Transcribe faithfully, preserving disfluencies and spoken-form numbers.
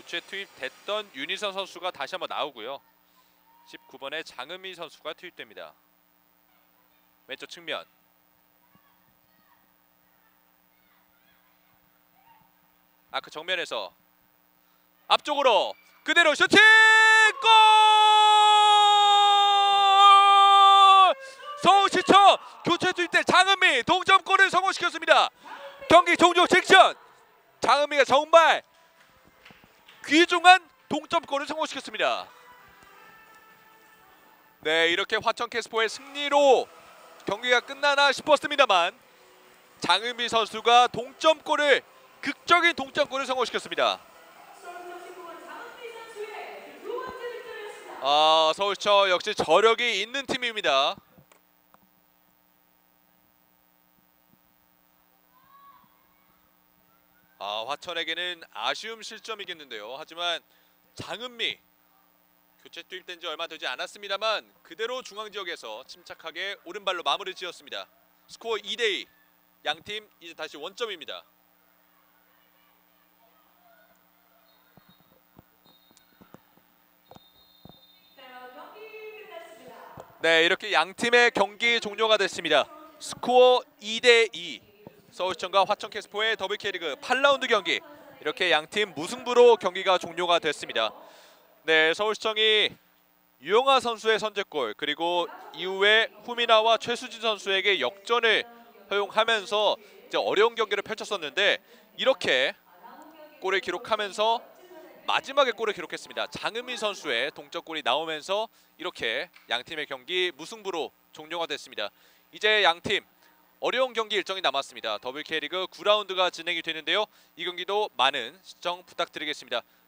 교체 투입됐던 윤희선 선수가 다시 한번 나오고요. 십구 번의 장은미 선수가 투입됩니다. 왼쪽 측면. 아크 정면에서 앞쪽으로 그대로 슈팅! 골! 서울시청 교체 투입된 장은미 동점골을 성공시켰습니다. 경기 종료 직전 장은미가 정말 귀중한 동점골을 성공시켰습니다. 네, 이렇게 화천 캐스포의 승리로 경기가 끝나나 싶었습니다만 장은미 선수가 동점골을 극적인 동점골을 성공시켰습니다. 아, 서울시청 역시 저력이 있는 팀입니다. 아, 화천에게는 아쉬움 실점이겠는데요. 하지만 장은미 교체 투입된 지 얼마 되지 않았습니다만 그대로 중앙지역에서 침착하게 오른발로 마무리 지었습니다. 스코어 이 대 이. 양팀 이제 다시 원점입니다. 네, 이렇게 양팀의 경기 종료가 됐습니다. 스코어 이 대 이. 서울시청과 화천 캐스포의 더블 K리그 팔 라운드 경기, 이렇게 양팀 무승부로 경기가 종료가 됐습니다. 네, 서울시청이 유영하 선수의 선제골 그리고 이후에 후미나와 최수진 선수에게 역전을 허용하면서 이제 어려운 경기를 펼쳤었는데 이렇게 골을 기록하면서 마지막에 골을 기록했습니다. 장은미 선수의 동점골이 나오면서 이렇게 양팀의 경기 무승부로 종료가 됐습니다. 이제 양팀 어려운 경기 일정이 남았습니다. 더블 K리그 구 라운드가 진행이 되는데요. 이 경기도 많은 시청 부탁드리겠습니다.